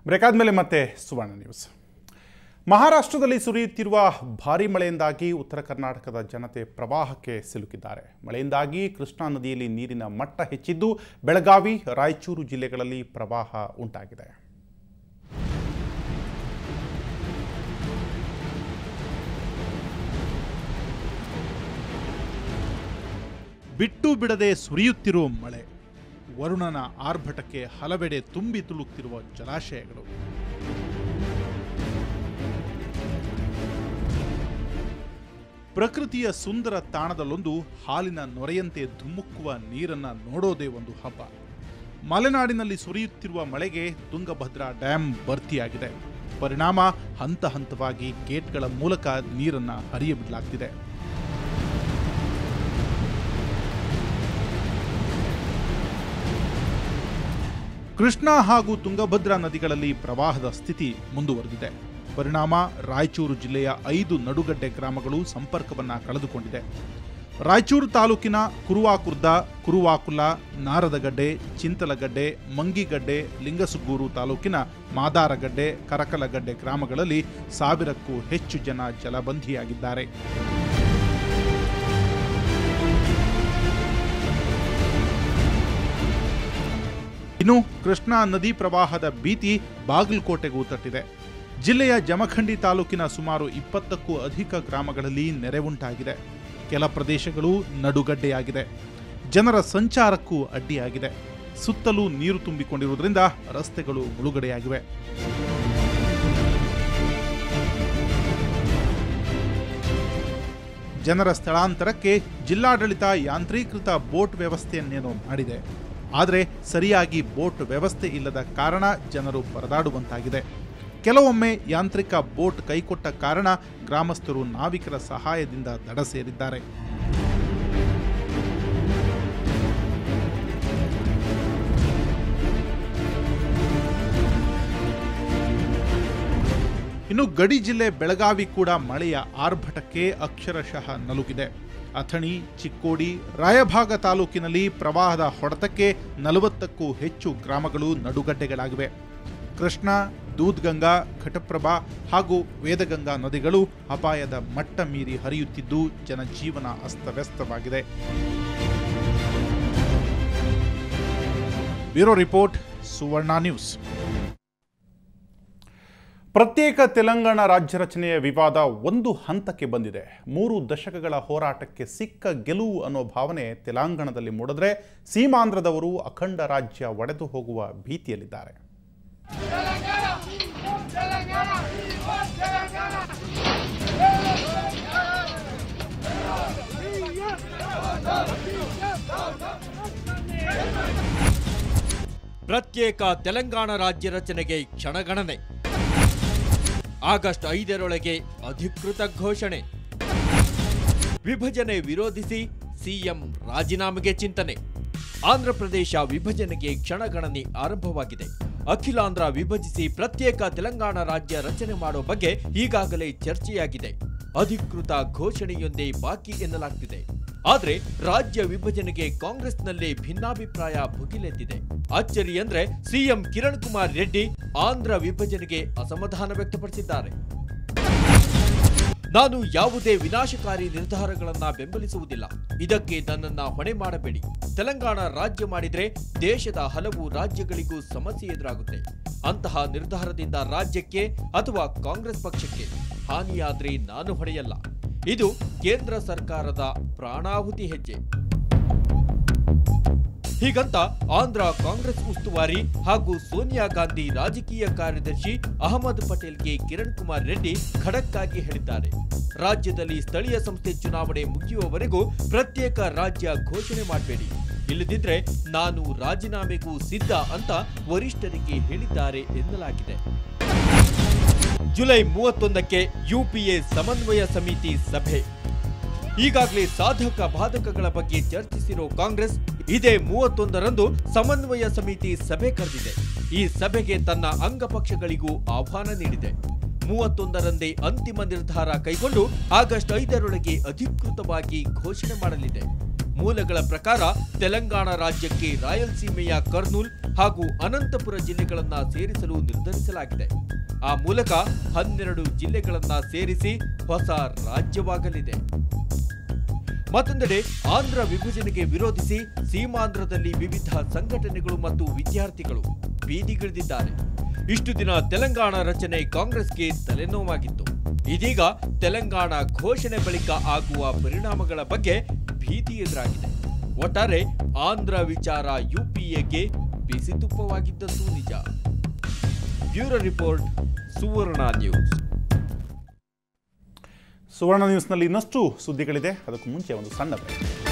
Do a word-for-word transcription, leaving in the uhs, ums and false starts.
Break ಆದಮೇಲೆ ಮತ್ತೆ ಸುವರ್ಣ news. ಮಹಾರಾಷ್ಟ್ರದಲ್ಲಿ ಸುರಿಯುತ್ತಿರುವ ಭಾರೀ ಮಳೆಯಿಂದಾಗಿ ಉತ್ತರ ಕರ್ನಾಟಕದ ಜನತೆ ಪ್ರವಾಹಕ್ಕೆ ಸಿಲುಕಿದ್ದಾರೆ. ಮಳೆಯಿಂದಾಗಿ ಕೃಷ್ಣಾ ನದಿಯಲ್ಲಿ ನೀರಿನ ಮಟ್ಟ ಹೆಚ್ಚಿದ್ದು ಬೆಳಗಾವಿ, ರಾಯಚೂರು ಜಿಲ್ಲೆಗಳಲ್ಲಿ ಪ್ರವಾಹ ಉಂಟಾಗಿದೆ. ಬಿಟ್ಟು ಬಿಡದೆ ಸುರಿಯುತ್ತಿರುವ ಮಳೆ, ವರುಣನ ಆರ್ಭಟಕ್ಕೆ ಹಲವೆಡೆ ತುಂಬಿ ತುಳುಕ್ತಿರುವ ಜಲಾಶಯಗಳು. ಪ್ರಕೃತಿಯ ಸುಂದರ ತಾಣದಲ್ಲೊಂದು ಹಾಲಿನ ನೊರೆಯಂತೆ ಧುಮ್ಮುಕ್ಕುವ ನೀರನ್ನ ನೋಡೋದೇ ಒಂದು ಹಬ್ಬ. ಮಲೆನಾಡಿನಲ್ಲಿ ಸುರಿಯುತ್ತಿರುವ ಮಳೆಗೆ ತುಂಗಭದ್ರಾ ಡ್ಯಾಂ ಭರ್ತಿಯಾಗಿದೆ. ಪರಿಣಾಮ ಹಂತ ಹಂತವಾಗಿ ಗೇಟ್ಗಳ ಮೂಲಕ ನೀರನ್ನ ಹರಿಯಬಿಡಲಾಗ್ತಿದೆ. ಕೃಷ್ಣಾ ಹಾಗೂ ತುಂಗಭದ್ರಾ ನದಿಗಳಲ್ಲಿ ಪ್ರವಾಹದ ಸ್ಥಿತಿ ಮುಂದುವರೆದಿದೆ. ಪರಿಣಾಮ ರಾಯಚೂರು ಜಿಲ್ಲೆಯ ಐದು ನಡುಗಡ್ಡೆ ಗ್ರಾಮಗಳು ಸಂಪರ್ಕವನ್ನ ಕಳೆದುಕೊಂಡಿದೆ. ರಾಯಚೂರು ತಾಲೂಕಿನ ಕುರುವಾಕುರ್ದ, ಕುರುವಾಕುಲ, ನಾರದಗಡ್ಡೆ, ಚಿಂತಲಗಡ್ಡೆ, ಮಂಗಿಗಡ್ಡೆ, ಲಿಂಗಸುಗೂರು ತಾಲೂಕಿನ ಮಾದಾರಗಡ್ಡೆ, ಕರಕಲಗಡ್ಡೆ ಗ್ರಾಮಗಳಲ್ಲಿ ಸಾವಿರಕ್ಕೂ ಹೆಚ್ಚು ಜನ ಜಲಬಂಧಿಯಾಗಿದ್ದಾರೆ. ಇನ್ನು ಕೃಷ್ಣಾ ನದಿ ಪ್ರವಾಹದ ಭೀತಿ ಬಾಗಲಕೋಟೆಗೂ ತಟ್ಟಿದೆ. ಜಿಲ್ಲೆಯ ಜಮಖಂಡಿ ತಾಲೂಕಿನ ಸುಮಾರು ಇಪ್ಪತ್ತಕ್ಕೂ ಅಧಿಕ ಗ್ರಾಮಗಳಲ್ಲಿ ನೆರೆ ಉಂಟಾಗಿದೆ. ಕೆಲ ಪ್ರದೇಶಗಳು ನಡುಗಡ್ಡೆಯಾಗಿದೆ. ಜನರ ಸಂಚಾರಕ್ಕೂ ಅಡ್ಡಿಯಾಗಿದೆ. ಸುತ್ತಲೂ ನೀರು ತುಂಬಿಕೊಂಡಿರುವುದರಿಂದ ರಸ್ತೆಗಳು ಮುಳುಗಡೆಯಾಗಿವೆ. ಜನರ ಸ್ಥಳಾಂತರಕ್ಕೆ ಜಿಲ್ಲಾಡಳಿತ ಯಾಂತ್ರೀಕೃತ ಬೋಟ್ ವ್ಯವಸ್ಥೆಯನ್ನೇನೋ ಮಾಡಿದೆ. ಆದರೆ ಸರಿಯಾಗಿ ಬೋಟ್ ವ್ಯವಸ್ಥೆ ಇಲ್ಲದ ಕಾರಣ ಜನರು ಪರದಾಡುವಂತಾಗಿದೆ. ಕೆಲವೊಮ್ಮೆ ಯಾಂತ್ರಿಕ ಬೋಟ್ ಕೈಕೊಟ್ಟ ಕಾರಣ ಗ್ರಾಮಸ್ಥರು ನಾವಿಕರ ಸಹಾಯದಿಂದ ದಡ ಸೇರಿದ್ದಾರೆ. ಇನ್ನು ಗಡಿ ಜಿಲ್ಲೆ ಬೆಳಗಾವಿ ಕೂಡ ಮಳೆಯ ಆರ್ಭಟಕ್ಕೆ ಅಕ್ಷರಶಃ ನಲುಗಿದೆ. ಅಥಣಿ, ಚಿಕ್ಕೋಡಿ, ರಾಯಭಾಗ ತಾಲೂಕಿನಲ್ಲಿ ಪ್ರವಾಹದ ಹೊಡೆತಕ್ಕೆ ನಲವತ್ತಕ್ಕೂ ಹೆಚ್ಚು ಗ್ರಾಮಗಳು ನಡುಗಡ್ಡೆಗಳಾಗಿವೆ. ಕೃಷ್ಣಾ, ದೂದ್ಗಂಗಾ, ಘಟಪ್ರಭಾ ಹಾಗೂ ವೇದಗಂಗಾ ನದಿಗಳು ಅಪಾಯದ ಮಟ್ಟ ಮೀರಿ ಹರಿಯುತ್ತಿದ್ದು ಜನಜೀವನ ಅಸ್ತವ್ಯಸ್ತವಾಗಿದೆ. Bureau report, Suvarna news. ಪ್ರತ್ಯೇಕ ತೆಲಂಗಾಣ ರಾಜ್ಯ ರಚನೆಯ ವಿವಾದ ಒಂದು ಹಂತಕ್ಕೆ ಬಂದಿದೆ. ಮೂರು ದಶಕಗಳ ಹೋರಾಟಕ್ಕೆ ಸಿಕ್ಕ ಗೆಲುವು ಅನ್ನೋ ಭಾವನೆ ತೆಲಂಗಾಣದಲ್ಲಿ ಮೂಡಿದ್ರೆ ಸೀಮಾಂಧ್ರದವರು ಅಖಂಡ ರಾಜ್ಯ ಒಡೆದು ಹೋಗುವ ಭೀತಿಯಲ್ಲಿದ್ದಾರೆ. ಪ್ರತ್ಯೇಕ ತೆಲಂಗಾಣ ರಾಜ್ಯ ರಚನೆಗೆ ಕ್ಷಣಗಣನೆ. ಆಗಸ್ಟ್ ಐದರೊಳಗೆ ಅಧಿಕೃತ ಘೋಷಣೆ. ವಿಭಜನೆ ವಿರೋಧಿಸಿ ಸಿಎಂ ರಾಜೀನಾಮೆಗೆ ಚಿಂತನೆ. ಆಂಧ್ರಪ್ರದೇಶ ವಿಭಜನೆಗೆ ಕ್ಷಣಗಣನೆ ಆರಂಭವಾಗಿದೆ. ಅಖಿಲಾಂಧ್ರ ವಿಭಜಿಸಿ ಪ್ರತ್ಯೇಕ ತೆಲಂಗಾಣ ರಾಜ್ಯ ರಚನೆ ಮಾಡೋ ಬಗ್ಗೆ ಈಗಾಗಲೇ ಚರ್ಚೆಯಾಗಿದೆ. ಅಧಿಕೃತ ಘೋಷಣೆಯೊಂದೇ ಬಾಕಿ ಎನ್ನಲಾಗ್ತಿದೆ. ಆದರೆ ರಾಜ್ಯ ವಿಭಜನೆಗೆ ಕಾಂಗ್ರೆಸ್ನಲ್ಲೇ ಭಿನ್ನಾಭಿಪ್ರಾಯ ಭುಗಿಲೆದ್ದಿದೆ. ಅಚ್ಚರಿ ಅಂದ್ರೆ ಸಿಎಂ ಕಿರಣ್ ಕುಮಾರ್ ರೆಡ್ಡಿ ಆಂಧ್ರ ವಿಭಜನೆಗೆ ಅಸಮಾಧಾನ ವ್ಯಕ್ತಪಡಿಸಿದ್ದಾರೆ. ನಾನು ಯಾವುದೇ ವಿನಾಶಕಾರಿ ನಿರ್ಧಾರಗಳನ್ನ ಬೆಂಬಲಿಸುವುದಿಲ್ಲ. ಇದಕ್ಕೆ ನನ್ನನ್ನ ಹೊಣೆ ಮಾಡಬೇಡಿ. ತೆಲಂಗಾಣ ರಾಜ್ಯ ಮಾಡಿದ್ರೆ ದೇಶದ ಹಲವು ರಾಜ್ಯಗಳಿಗೂ ಸಮಸ್ಯೆ ಎದುರಾಗುತ್ತೆ. ಅಂತಹ ನಿರ್ಧಾರದಿಂದ ರಾಜ್ಯಕ್ಕೆ ಅಥವಾ ಕಾಂಗ್ರೆಸ್ ಪಕ್ಷಕ್ಕೆ ಹಾನಿಯಾದ್ರೆ ನಾನು ಹೊಣೆಯಲ್ಲ. ಇದು ಕೇಂದ್ರ ಸರ್ಕಾರದ ಪ್ರಾಣಾಹುತಿ ಹೆಜ್ಜೆ. ಹೀಗಂತ ಆಂಧ್ರ ಕಾಂಗ್ರೆಸ್ ಉಸ್ತುವಾರಿ ಹಾಗೂ ಸೋನಿಯಾ ಗಾಂಧಿ ರಾಜಕೀಯ ಕಾರ್ಯದರ್ಶಿ ಅಹಮದ್ ಪಟೇಲ್ಗೆ ಕಿರಣ್ ಕುಮಾರ್ ರೆಡ್ಡಿ ಖಡಕ್ ಆಗಿ ಹೇಳಿದ್ದಾರೆ. ರಾಜ್ಯದಲ್ಲಿ ಸ್ಥಳೀಯ ಸಂಸ್ಥೆ ಚುನಾವಣೆ ಮುಗಿಯುವವರೆಗೂ ಪ್ರತ್ಯೇಕ ರಾಜ್ಯ ಘೋಷಣೆ ಮಾಡಬೇಡಿ. ಇಲ್ಲದಿದ್ರೆ ನಾನು ರಾಜೀನಾಮೆಗೂ ಸಿದ್ಧ ಅಂತ ವರಿಷ್ಠರಿಗೆ ಹೇಳಿದ್ದಾರೆ ಎನ್ನಲಾಗಿದೆ. ಜುಲೈ ಮೂವತ್ತೊಂದಕ್ಕೆ ಯುಪಿಎ ಸಮನ್ವಯ ಸಮಿತಿ ಸಭೆ. ಈಗಾಗಲೇ ಸಾಧಕ ಬಾಧಕಗಳ ಬಗ್ಗೆ ಚರ್ಚಿಸಿರೋ ಕಾಂಗ್ರೆಸ್ ಇದೇ ಮೂವತ್ತೊಂದರಂದು ಸಮನ್ವಯ ಸಮಿತಿ ಸಭೆ ಕರೆದಿದೆ. ಈ ಸಭೆಗೆ ತನ್ನ ಅಂಗಪಕ್ಷಗಳಿಗೂ ಆಹ್ವಾನ ನೀಡಿದೆ. ಮೂವತ್ತೊಂದರಂದೇ ಅಂತಿಮ ನಿರ್ಧಾರ ಕೈಗೊಂಡು ಆಗಸ್ಟ್ ಐದರೊಳಗೆ ಅಧಿಕೃತವಾಗಿ ಘೋಷಣೆ ಮಾಡಲಿದೆ. ಮೂಲಗಳ ಪ್ರಕಾರ ತೆಲಂಗಾಣ ರಾಜ್ಯಕ್ಕೆ ರಾಯಲಸೀಮೆಯ ಕರ್ನೂಲ್, ಹಾಗೂ ಅನಂತಪುರ ಜಿಲ್ಲೆಗಳನ್ನ ಸೇರಿಸಲು ನಿರ್ಧರಿಸಲಾಗಿದೆ. ಆ ಮೂಲಕ ಹನ್ನೆರಡು ಜಿಲ್ಲೆಗಳನ್ನ ಸೇರಿಸಿ ಹೊಸ ರಾಜ್ಯವಾಗಲಿದೆ. ಮತ್ತೊಂದೆಡೆ ಆಂಧ್ರ ವಿಭಜನೆಗೆ ವಿರೋಧಿಸಿ ಸೀಮಾಂಧ್ರದಲ್ಲಿ ವಿವಿಧ ಸಂಘಟನೆಗಳು ಮತ್ತು ವಿದ್ಯಾರ್ಥಿಗಳು ಬೀದಿಗಿಳಿದಿದ್ದಾರೆ. ಇಷ್ಟು ದಿನ ತೆಲಂಗಾಣ ರಚನೆ ಕಾಂಗ್ರೆಸ್ಗೆ ತಲೆನೋವಾಗಿತ್ತು. ಇದೀಗ ತೆಲಂಗಾಣ ಘೋಷಣೆ ಬಳಿಕ ಆಗುವ ಪರಿಣಾಮಗಳ ಬಗ್ಗೆ ಭೀತಿ ಎದುರಾಗಿದೆ. ಒಟ್ಟಾರೆ ಆಂಧ್ರ ವಿಚಾರ ಯುಪಿಎಗೆ ಬಿಸಿ ತುಪ್ಪವಾಗಿದ್ದದ್ದು ನಿಜ. Bureau report, Suvarna news. Suvarna ನ್ಯೂಸ್ನಲ್ಲಿ ಇನ್ನಷ್ಟು ಸುದ್ದಿಗಳಿದೆ. ಅದಕ್ಕೂ ಮುಂಚೆ ಒಂದು ಸಣ್ಣ ಬ್ರೇಕ್.